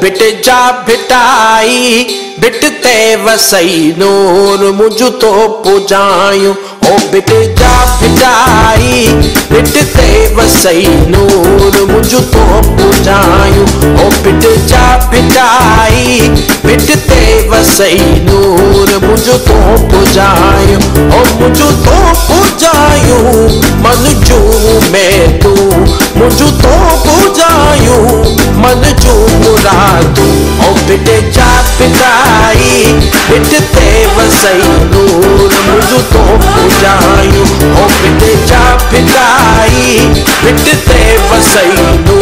Bit जा भिटाई बिटते वसई नूर मुझ तो पुजायूं। ओ बिट जा भिटाई बिटते वसई नूर मुझ तो पुजायूं। ओ बिट जा भिटाई बिटते वसई नूर मुझ तो पुजायूं। ओ मुझ तो पुजायूं मन जू में तू मुझ तो पुजायूं मन जू मुरादू। ओ बिट जा भिटाई बिटते वसई नूर मुझ तो पुजायूं। ओ बिट जा भिटाई बिटते वसई